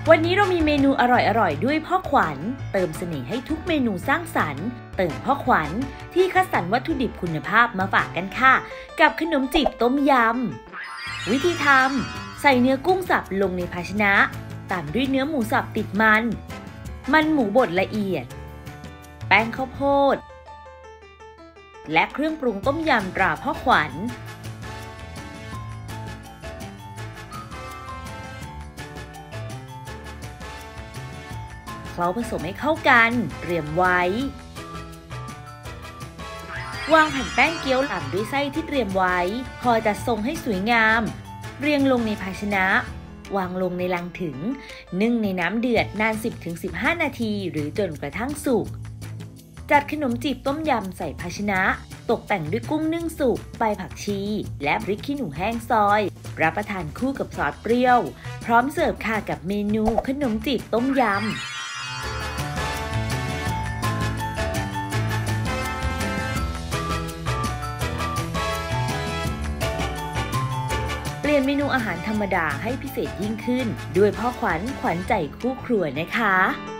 วันนี้เรามีเมนูอร่อยๆด้วยพ่อขวัญเติมเสน่ห์ให้ทุกเมนูสร้างสรรค์เติมพ่อขวัญที่คัดสรรวัตถุดิบคุณภาพมาฝากกันค่ะกับขนมจีบต้มยำวิธีทำใส่เนื้อกุ้งสับลงในภาชนะตามด้วยเนื้อหมูสับติดมันหมูบดละเอียดแป้งข้าวโพดและเครื่องปรุงต้มยำตราพ่อขวัญเคล้าผสมให้เข้ากันเตรียมไว้วางแผ่นแป้งเกี๊ยวตามด้วยไส้ที่เตรียมไว้พอจัดทรงให้สวยงามเรียงลงในภาชนะวางลงในลังถึงนึ่งในน้ำเดือดนาน 10-15 นาทีหรือจนกระทั่งสุกจัดขนมจีบต้มยำใส่ภาชนะตกแต่งด้วยกุ้งนึ่งสุกใบผักชีและพริกขี้หนูแห้งซอยรับประทานคู่กับซอสเปรี้ยวพร้อมเสิร์ฟค่ะกับเมนูขนมจีบต้มยำเปลี่ยนเมนูอาหารธรรมดาให้พิเศษยิ่งขึ้นด้วยพ่อขวัญขวัญใจคู่ครัวนะคะ